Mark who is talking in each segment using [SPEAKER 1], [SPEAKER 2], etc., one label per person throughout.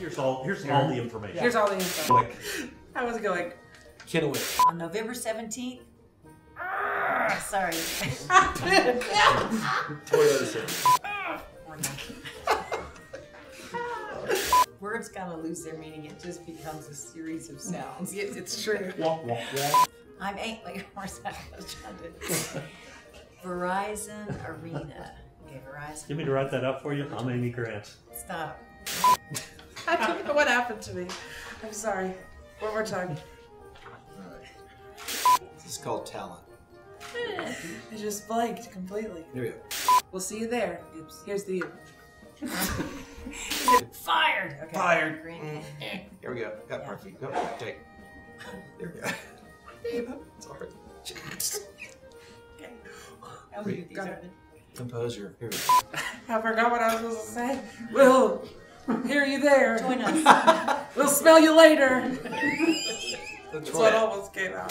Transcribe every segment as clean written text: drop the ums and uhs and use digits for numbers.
[SPEAKER 1] Here's all the information.
[SPEAKER 2] Here's all the info.
[SPEAKER 1] Quick.
[SPEAKER 2] I was going.
[SPEAKER 3] Can't wait.
[SPEAKER 4] On November 17th. Sorry. Words kind of lose their meaning. It just becomes a series of sounds.
[SPEAKER 2] It's true.
[SPEAKER 1] Walk, walk, walk.
[SPEAKER 4] I'm where's that? I was trying to. Verizon Arena. Okay, Verizon.
[SPEAKER 1] You want me to write that up for you? I'm Amy Grant.
[SPEAKER 4] Stop.
[SPEAKER 2] I don't know what happened to me. I'm sorry. One more time.
[SPEAKER 3] This is called talent.
[SPEAKER 2] I just blanked completely.
[SPEAKER 3] There we go.
[SPEAKER 2] We'll see you there. Here's the.
[SPEAKER 4] Fired. Okay.
[SPEAKER 3] Fired.
[SPEAKER 4] Green.
[SPEAKER 3] Here we go. Got Murphy. Go. Take. There we go. Sorry.
[SPEAKER 4] Okay. How many of these are there?
[SPEAKER 3] Composure. Here we go.
[SPEAKER 2] I forgot what I was supposed to say. We'll hear you there.
[SPEAKER 4] Join us.
[SPEAKER 2] We'll smell you later.
[SPEAKER 3] That's
[SPEAKER 2] what almost came out.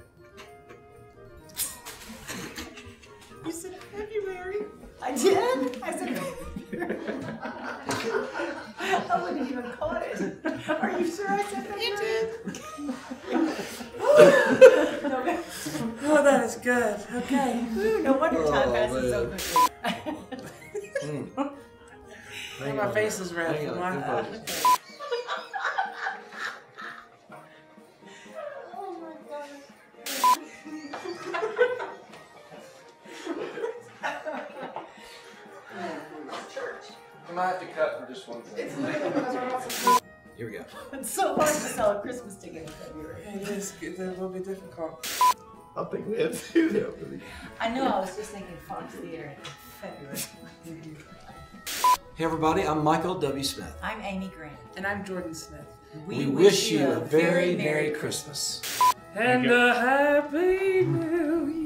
[SPEAKER 4] You said February. I did? I said I wouldn't even caught it. Are you sure I said that? You did.
[SPEAKER 2] Oh, that is good. Okay.
[SPEAKER 4] Ooh, no wonder time passes so quickly.
[SPEAKER 2] My face is red.
[SPEAKER 3] Hang on.
[SPEAKER 2] My
[SPEAKER 4] Oh my gosh.
[SPEAKER 3] I might have to cut for just one second. Here we go.
[SPEAKER 4] It's so hard to sell a Christmas ticket in February.
[SPEAKER 2] It is. It's a little bit difficult.
[SPEAKER 3] I think we have to do that.
[SPEAKER 4] I know, I was just thinking Fox Theater in February.
[SPEAKER 3] Hey everybody, I'm Michael W. Smith.
[SPEAKER 4] I'm Amy Grant.
[SPEAKER 2] And I'm Jordan Smith.
[SPEAKER 3] We wish you a very Merry Christmas.
[SPEAKER 2] And a Happy New Year.